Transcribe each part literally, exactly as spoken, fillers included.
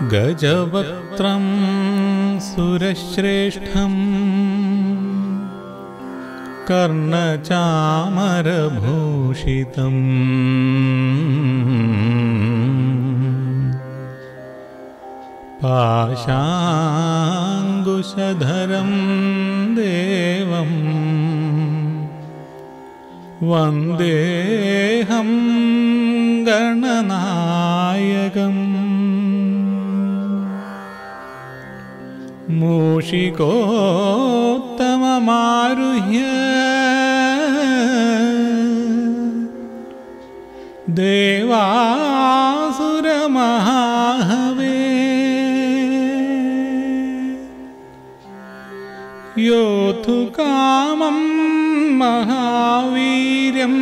गजवक्त्रं सुरश्रेष्ठं कर्णचामरभूषितं पाशाङ्कुशधरं देवं वन्देऽहं गणनायकम् मूषिकोत्तममारुह्य देवासुरमहाहवे योऽथु कामं महावीर्यं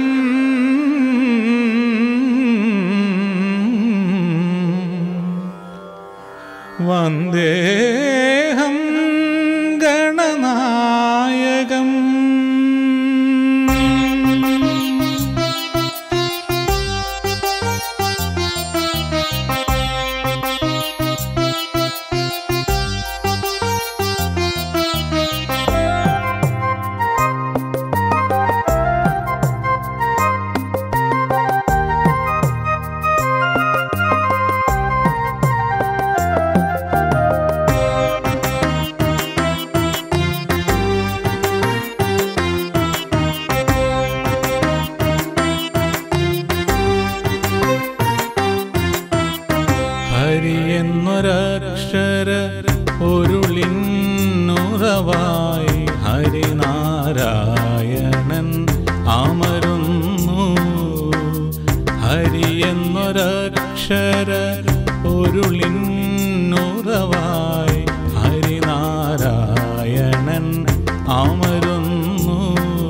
वन्देऽहं गणनायकम्। ഹരിയെന്നൊരക്ഷര പൊരുളിന്നുറവായി ഹരിനാരായണൻ അമരുന്നു. ഹരിയെന്നൊരക്ഷര പൊരുളിന്നുറവായി ഹരിനാരായണൻ അമരുന്നു.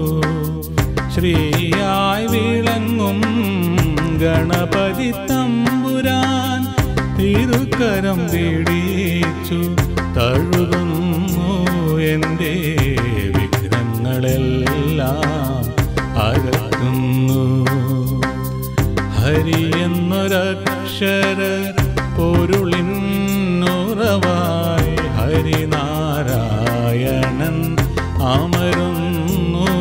ശ്രീയായി വിളങ്ങും ഗണപതി തമ്പുരാൻ തിരുക്കരം പിടിച്ചു തഴുകുന്നു. എൻ്റെ വിഘ്നങ്ങളെല്ലാം അകറ്റുന്നു. ഹരിയെന്നൊരക്ഷര പൊരുളിന്നുറവായി ഹരിനാരായണൻ അമരുന്നു.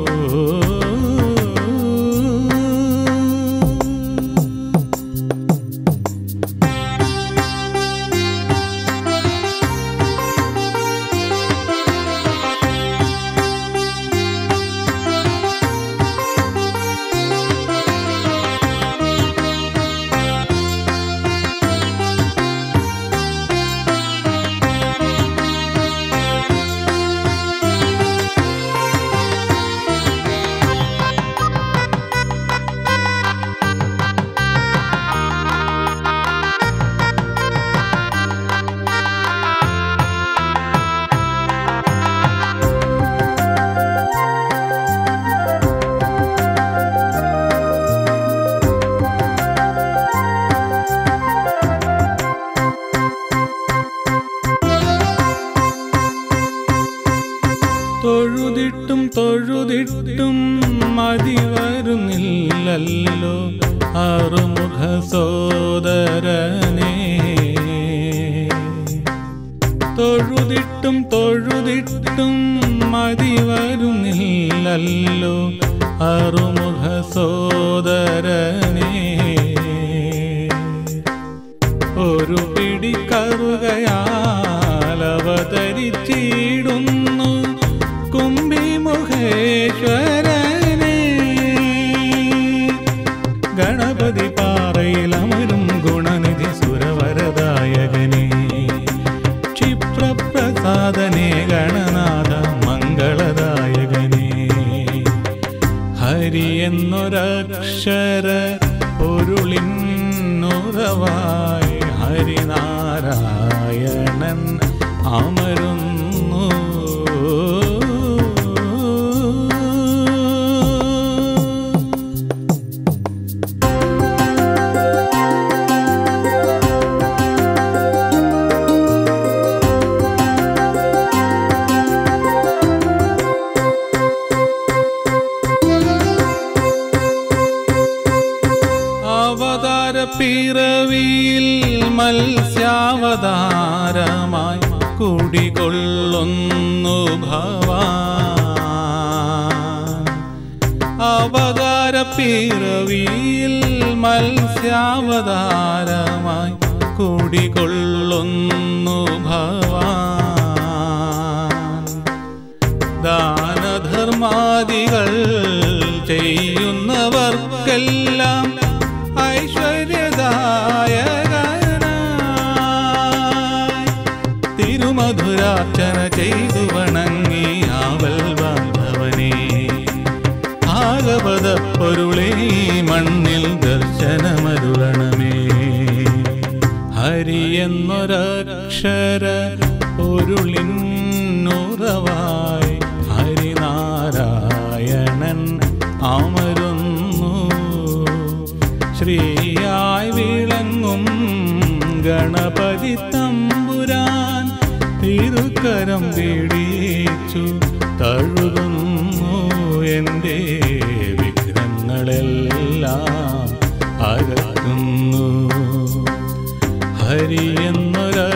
തൊഴുതിട്ടും തൊഴുതിട്ടും മതി വരുന്നില്ലല്ലോ ആറുമുഖ സോദരനെ. തൊഴുതിട്ടും തൊഴുതിട്ടും മതി വരുന്നില്ലല്ലോ ആറുമുഖ സോദരനെ. ഒരു പിടി കറുകയാൽ അവതരിച്ചിടുന്നു കുംഭിമുഖേശ്വരനെ. ഗണപതി പാറയിലമരും ഗുണനിധി സുരവരദായകനെ. ക്ഷിപ്രപ്രസാദനെ ഗണനാഥ മംഗളദായകനെ. ഹരിയെന്നൊരക്ഷര പൊരുളിന്നുറവായി ഹരിനാരായണൻ അമരുന്നു. അവതാര അവതാരപ്പിറവിയിൽ മത്സ്യാവതാരമായി കുടികൊള്ളുന്നു ഭവാൻ. അവതാരപ്പിറവിയിൽ മത്സ്യാവതാരമായി കുടികൊള്ളുന്നു ഭവാൻ. ദാനധർമാദികൾ ചെയ്യുന്നവർക്കെല്ലാം ഐശ്വര്യദായകനായി തിരുമധുരാർച്ചന ചെയ്തു വണങ്ങി ആവൽ ബാന്ധവനേ. ഭാഗവത പൊരുളേ മണ്ണിൽ ദർശനമരുളണമേ. ഹരി എന്നൊരക്ഷര പൊരുളിന്നുറവായി ഹരിനാരായണൻ അമരുന്നു. ശ്രീയായി വിളങ്ങും ഗണപതി തമ്പുരാൻ തിരുക്കരം പിടിച്ചു തഴുകുന്നു. എൻ്റെ വിഘ്നങ്ങളെല്ലാം അകറ്റുന്നു. ഹരി എന്നൊരു